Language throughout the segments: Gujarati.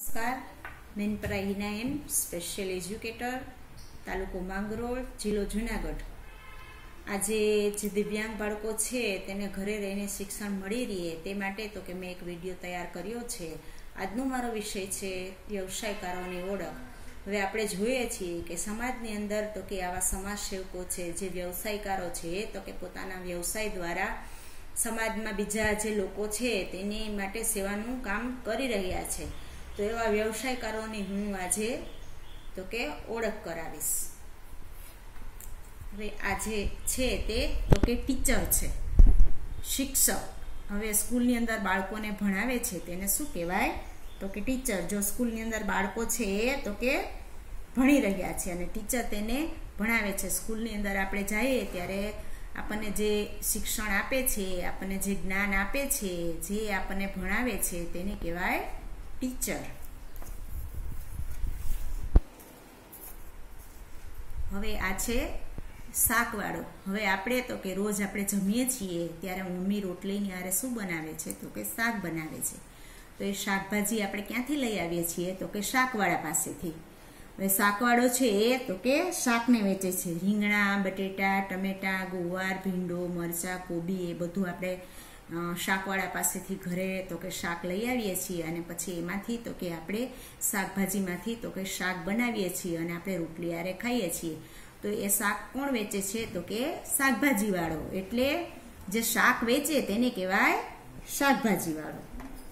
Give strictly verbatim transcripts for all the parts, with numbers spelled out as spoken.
નમસ્કાર, મેનપરા હિના એમ સ્પેશિયલ એજ્યુકેટર, તાલુકો માંગરોળ, જિલ્લો જુનાગઢ. આજે જે દિવ્યાંગ બાળકો છે તેને ઘરે રહીને શિક્ષણ મળી રહે તે માટે તો કે મેં એક વિડીયો તૈયાર કર્યો છે. આજનો મારો વિષય છે વ્યવસાયકારોની ઓળખ. હવે આપણે જોઈએ છીએ કે સમાજની અંદર તો કે આવા સમાજ સેવકો છે, જે વ્યવસાયકારો છે તો કે પોતાના વ્યવસાય દ્વારા સમાજમાં બીજા જે લોકો છે તેની માટે સેવાનું કામ કરી રહ્યા છે. તો એવા વ્યવસાયકારોની હું આજે તો કે ઓળખ કરાવીશ. હવે આજે છે તે તો કે ટીચર છે, શિક્ષક. હવે સ્કૂલની અંદર બાળકોને ભણાવે છે તેને શું કહેવાય તો કે ટીચર. જો સ્કૂલની અંદર બાળકો છે તો કે ભણી રહ્યા છે અને ટીચર તેને ભણાવે છે. સ્કૂલની અંદર આપણે જઈએ ત્યારે આપણને જે શિક્ષણ આપે છે, આપણને જે જ્ઞાન આપે છે, જે આપણને ભણાવે છે તેને કહેવાય ટીચર. હવે આ છે શાકવાળો. હવે આપણે તો કે રોજ આપણે જમીએ છીએ ત્યારે મમ્મી રોટલીની આરે શું બનાવે છે તો કે શાક બનાવે છે. તો એ શાકભાજી આપણે ક્યાંથી લઈ આવીએ છીએ તો કે શાકવાળા પાસેથી. હવે શાકવાળો છે એ તો કે શાકને વેચે છે. રીંગણા, બટેટા, ટમેટા, ગુવાર, ભીંડો, મરચાં, કોબી એ બધું આપણે શાકવાળા પાસેથી ઘરે તો કે શાક લઈ આવીએ છીએ અને પછી એમાંથી તો કે આપણે શાકભાજીમાંથી તો કે શાક બનાવીએ છીએ અને આપણે રોટલી આરે ખાઈએ છીએ. તો એ શાક કોણ વેચે છે તો કે શાકભાજીવાળો. એટલે જે શાક વેચે તેને કહેવાય શાકભાજીવાળો.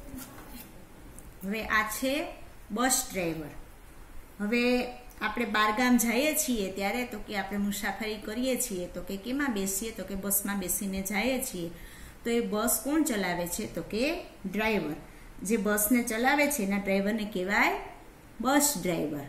હવે આ છે બસ ડ્રાઈવર. હવે આપણે બારગામ જઈએ છીએ ત્યારે તો કે આપણે મુસાફરી કરીએ છીએ તો કે કેમાં બેસીએ તો કે બસમાં બેસીને જઈએ છીએ. તો એ બસ કોણ ચલાવે છે તો કે ડ્રાઈવર. જે બસને ચલાવે છે એના ડ્રાઈવરને કહેવાય બસ ડ્રાઈવર.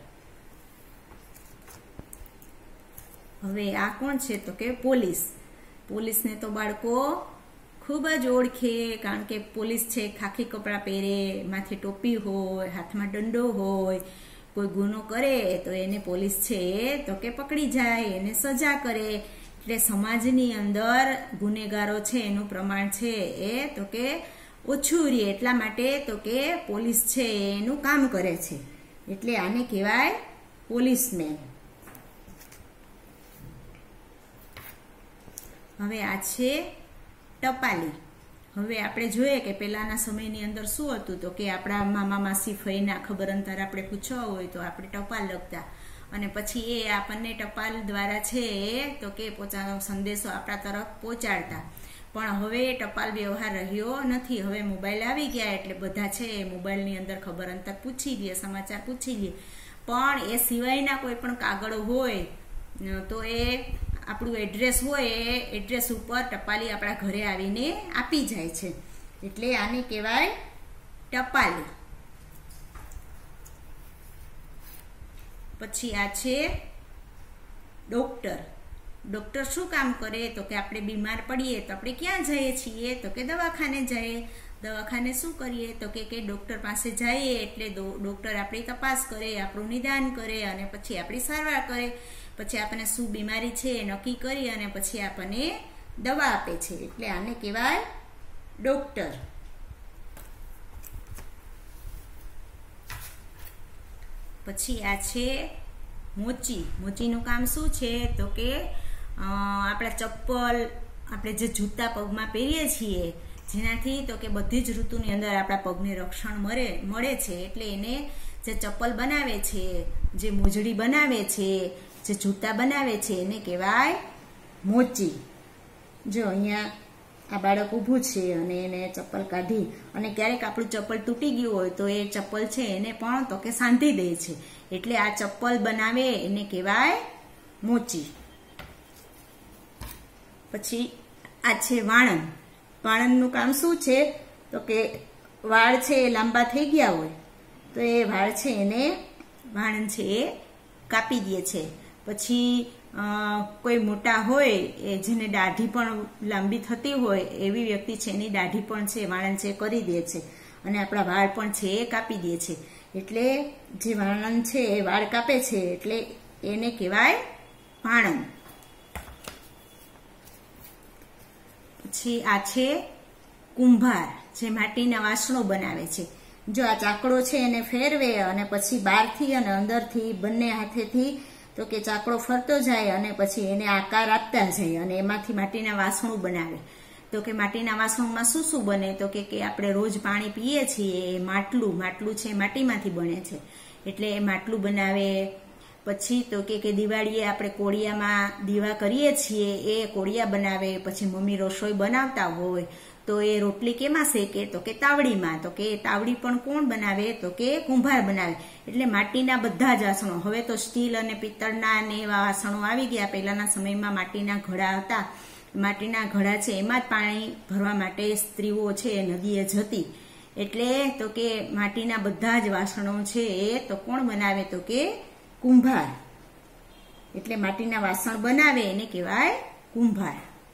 હવે આ કોણ છે તો કે પોલીસ. પોલીસને તો બાળકો ખૂબ જ ઓળખે, કારણ કે પોલીસ છે ખાખી કપડાં પહેરે, માથે ટોપી હોય, હાથમાં દંડો હોય. કોઈ ગુનો કરે તો એને પોલીસ છે તો કે પકડી જાય, એને સજા કરે. એટલે સમાજની અંદર ગુનેગારો છે એનું પ્રમાણ છે એ તો કે ઓછું રહે, એટલા માટે તો કે પોલીસ છે એનું કામ કરે છે. એટલે આને કહેવાય પોલીસમેન. હવે આ છે ટપાલી. હવે આપણે જોઈએ કે પહેલાના સમયની અંદર શું હતું તો કે આપણા મામા માસી ફઈના ખબર અંતર આપણે પૂછવા હોય તો આપણે ટપાલ લખતા અને પછી એ આપણને ટપાલ દ્વારા છે તો કે પોતાનો સંદેશો આપણા તરફ પહોંચાડતા. પણ હવે ટપાલ વ્યવહાર રહ્યો નથી. હવે મોબાઈલ આવી ગયા એટલે બધા છે મોબાઈલની અંદર ખબર અંતર પૂછી લે, સમાચાર પૂછી લે. પણ એ સિવાયના કોઈ પણ કાગળો હોય તો એ આપણું એડ્રેસ હોય એ એડ્રેસ ઉપર ટપાલી આપણા ઘરે આવીને આપી જાય છે. એટલે આને કહેવાય ટપાલી. પછી આ છે ડોક્ટર. ડોક્ટર શું કામ કરે તો કે આપણે બીમાર પડીએ તો આપણે ક્યાં જઈએ છીએ તો કે દવાખાને જઈએ. દવાખાને શું કરીએ તો કે ડોક્ટર પાસે જઈએ એટલે ડોક્ટર આપણી તપાસ કરે, આપણું નિદાન કરે અને પછી આપણી સારવાર કરે. પછી આપણને શું બીમારી છે એ નક્કી કરી અને પછી આપણને દવા આપે છે. એટલે આને કહેવાય ડોક્ટર. પછી આ છે મોચી. મોચીનું કામ શું છે તો કે આપણા ચપ્પલ, આપણે જે જૂતા પગમાં પહેરીએ છીએ જેનાથી તો કે બધી જ ઋતુની અંદર આપણા પગને રક્ષણ મળે મળે છે. એટલે એને જે ચપ્પલ બનાવે છે, જે મોજડી બનાવે છે, જે જૂતા બનાવે છે એને કહેવાય મોચી. જો અહીંયા આ બાળક ઊભું છે અને એને ચપ્પલ કાઢી અને ક્યારેક આપણું ચપ્પલ તૂટી ગયું હોય તો એ ચપ્પલ છે એને પણ તો કે સાંધી દે છે. એટલે આ ચપ્પલ બનાવે એને કહેવાય મોચી. પછી આ છે વાણંદ. વાણંદનું કામ શું છે તો કે વાળ છે એ લાંબા થઈ ગયા હોય તો એ વાળ છે એને વાણંદ છે એ કાપી દે છે. પછી કોઈ મોટા હોય એ જેને દાઢી પણ લાંબી થતી હોય એવી વ્યક્તિ છે એની દાઢી પણ છે વાણંદ છે કરી દે છે અને આપણા વાળ પણ છે એ કાપી દે છે. એટલે જે વાણંદ છે એ વાળ કાપે છે એટલે એને કહેવાય વાણંદ. પછી આ છે કુંભાર, જે માટીના વાસણો બનાવે છે. જો આ ચાકડો છે એને ફેરવે અને પછી બહારથી અને અંદરથી બંને હાથેથી તો કે ચાકડો ફરતો જાય અને પછી એને આકાર આપતા જાય અને એમાંથી માટીના વાસણો બનાવે. તો કે માટીના વાસણોમાં શું શું બને તો કે આપણે રોજ પાણી પીએ છીએ એ માટલું માટલું છે માટીમાંથી બને છે એટલે એ માટલું બનાવે. પછી તો કે દિવાળીએ આપણે કોળિયામાં દીવા કરીએ છીએ એ કોળિયા બનાવે. પછી મમ્મી રસોઈ બનાવતા હોય તો એ રોટલી કેમાં શેકે તો કે તાવડીમાં. તો કે તાવડી પણ કોણ બનાવે તો કે કુંભાર બનાવે. એટલે માટીના બધા જ વાસણો, હવે તો સ્ટીલ અને પિત્તળના અને એવા વાસણો આવી ગયા. પહેલાના સમયમાં માટીના ઘડા હતા. માટીના ઘડા છે એમાં જ પાણી ભરવા માટે સ્ત્રીઓ છે નદીએ જતી. એટલે તો કે માટીના બધા જ વાસણો છે એ તો કોણ બનાવે તો કે કુંભાર. એટલે માટીના વાસણ બનાવે એને કહેવાય કુંભાર.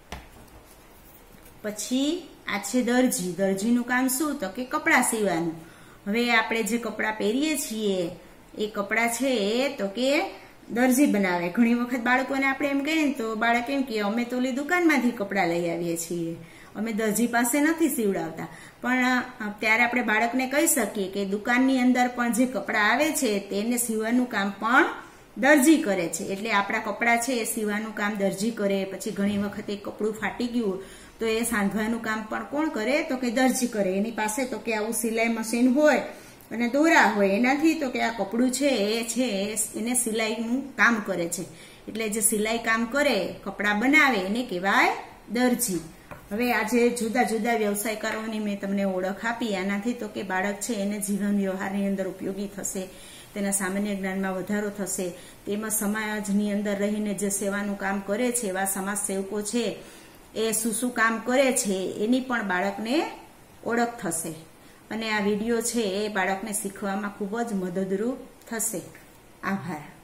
પછી આ છે દરજી. દરજીનું કામ શું તો કે કપડાં સીવવાનું. હવે આપણે જે કપડાં પહેરીએ છીએ એ કપડાં છે તો કે દરજી બનાવે. ઘણી વખત બાળકોને આપણે એમ કહીએ ને તો બાળક એમ કે અમે તો ઓલી દુકાનમાંથી કપડાં લઈ આવીએ છીએ, અમે દરજી પાસે નથી સીવડાવતા. પણ ત્યારે આપણે બાળકને કહી શકીએ કે દુકાનની અંદર પણ જે કપડાં આવે છે તેને સીવવાનું કામ પણ દરજી કરે છે. એટલે આપણા કપડાં છે એ સીવવાનું કામ દરજી કરે. પછી ઘણી વખત એક કપડું ફાટી ગયું તો એ સાંધવાનું કામ પણ કોણ કરે તો કે દરજી કરે. એની પાસે તો કે આવું સિલાઈ મશીન હોય અને દોરા હોય એનાથી તો કે આ કપડું છે એ છે એને સિલાઈનું કામ કરે છે. એટલે જે સિલાઈ કામ કરે કપડાં બનાવે એને કહેવાય દરજી. હવે આજે જુદા જુદા વ્યવસાયકારોની મેં તમને ઓળખ આપી. આનાથી તો કે બાળક છે એને જીવન વ્યવહારની અંદર ઉપયોગી થશે, તેના સામાન્ય જ્ઞાનમાં વધારો થશે. તેમજ સમાજની અંદર રહીને જે સેવાનું કામ કરે છે એવા સમાજ સેવકો છે એ શું શું કામ કરે છે એની પણ બાળકને ઓળખ થશે. અને આ વિડીયો છે એ બાળકને શીખવામાં ખૂબ જ મદદરૂપ થશે. આભાર.